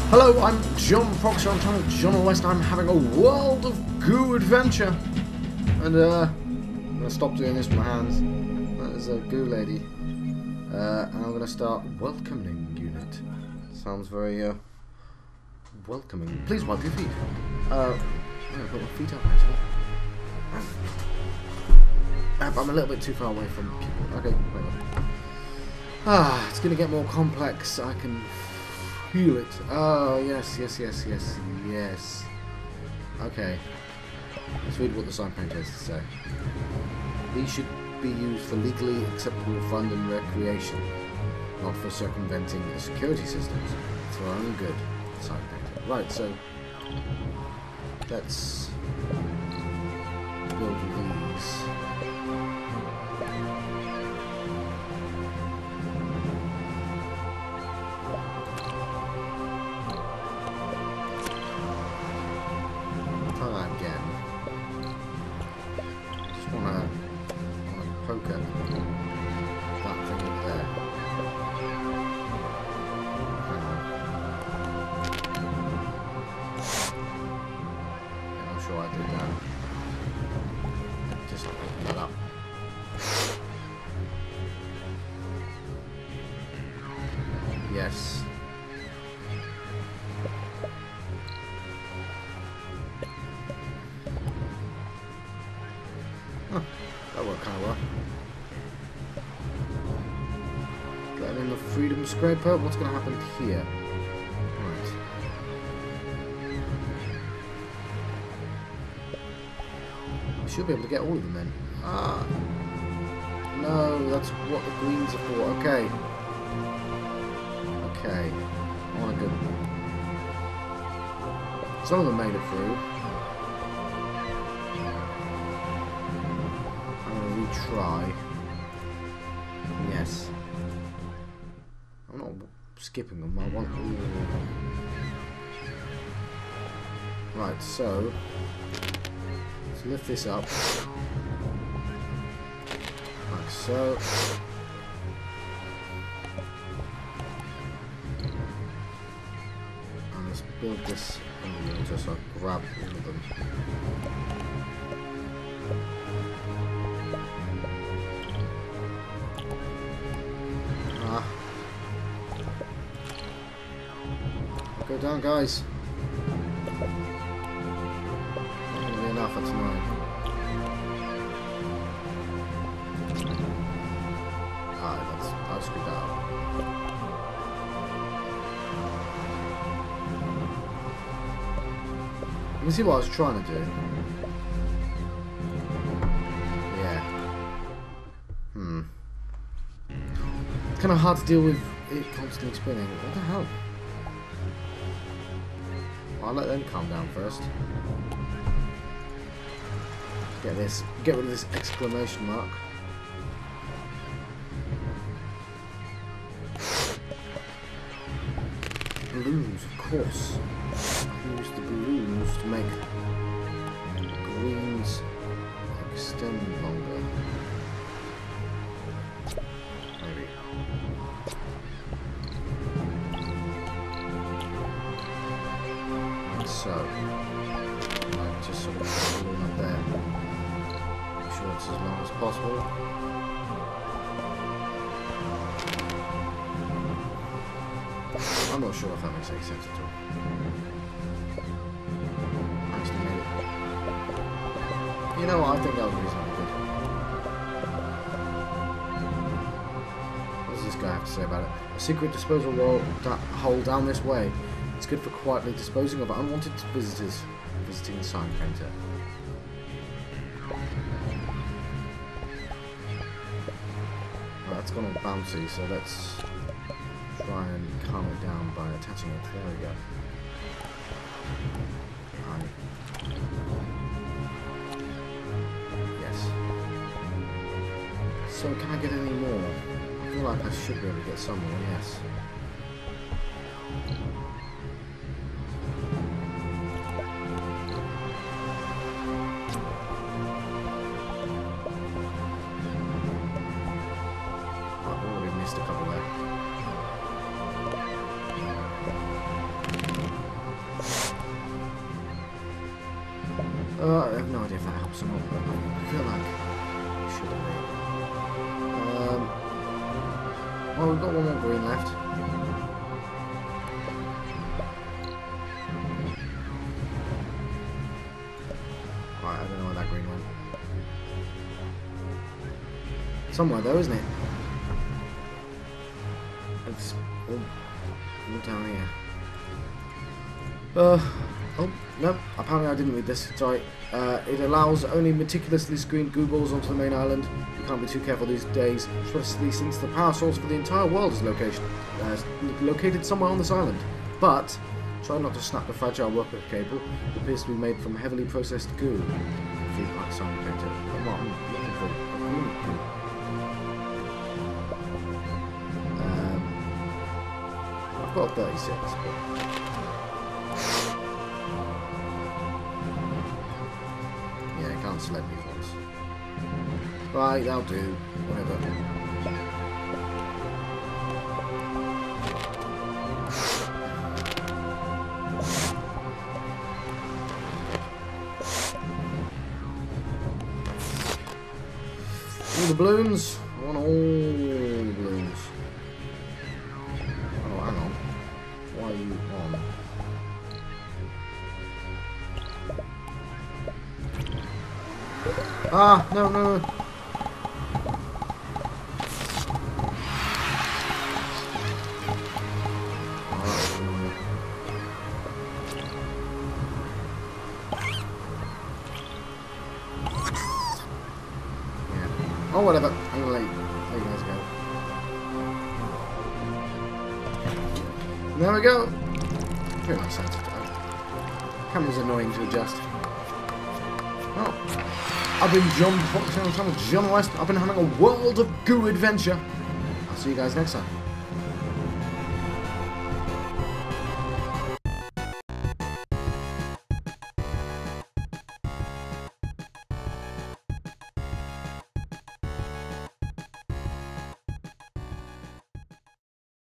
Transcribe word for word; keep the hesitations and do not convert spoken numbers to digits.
Hello, I'm John Fox on channel John West. I'm having a world of goo adventure. And uh, I'm going to stop doing this with my hands. There's a goo lady. Uh, and I'm going to start welcoming unit. Sounds very uh, welcoming. Please wipe your feet. Uh, I've got my feet up actually. I'm a little bit too far away from people. Okay, wait on. Ah, it's going to get more complex. I can feel it. Oh, yes, yes, yes, yes, yes. Okay. Let's read what the sign painter has to say. These should be used for legally acceptable fun and recreation, not for circumventing the security systems. For our own good, sign painter. Right, so let's build these. Yes. Huh, that worked kind of well. Getting in the freedom scraper. What's going to happen here? Right. I should be able to get all of them in. Ah. No, that's what the greens are for. Okay. Okay, I want to go. Some of them made it through. I'm going to retry. Yes. I'm not skipping them, I want all of them. Right, so let's lift this up. Like so. Build this and just like grab all of them. Ah. Go down, guys. Not gonna be enough for tonight. Ah, that's I screwed that up. You can see what I was trying to do. Yeah. Hmm. It's kind of hard to deal with it constantly spinning. What the hell? Well, I'll let them calm down first. Get this. Get rid of this exclamation mark. Balloons, of course. Use the balloons to make the greens extend longer. Maybe. Like so. Like just sort of put a balloon up there. Make sure it's as long as possible. I'm not sure if that makes any sense at all. You know what, I think that was reasonably good. What does this guy have to say about it? A secret disposal hole down this way. It's good for quietly disposing of unwanted visitors visiting the sign painter. Well, that's gone all bouncy, so let's try and calm it down by attaching it. There we go. Right. So can I get any more? I feel like I should be able to get some more, yes. I've already missed a couple there. idea if that helps or not, but I feel like it should be. Um, well, we've got one more green left. Right, I don't know where that green went. Somewhere though, isn't it? It's all, all down here. Uh, oh, no, apparently I didn't read this, sorry. Uh, it allows only meticulously screened goo balls onto the main island. You can't be too careful these days, especially since the power source for the entire world is location, uh, located somewhere on this island. But, try not to snap the fragile worker cable. It appears to be made from heavily processed goo. Feed like some printer. Come on, I'm looking for green goo. Um, I've got thirty-six, but... can't select me once. Right, that'll do. Whatever. All the balloons. I want all the balloons. Oh, hang on. Why are you on? Ah, no, no, no. Yeah. Oh, whatever. I'm gonna let you, let you guys go. There we go. Very nice sense. Camera's annoying to adjust. Oh. I've been John, John West. I've been having a world of goo adventure. I'll see you guys next time.